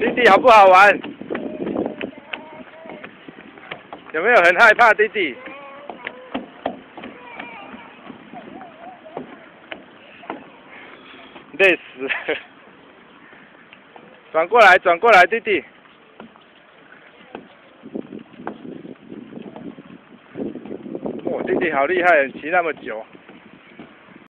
弟弟好不好玩？有没有很害怕，弟弟？累死了！转过来，转过来，弟弟。哇，弟弟好厉害，骑那么久。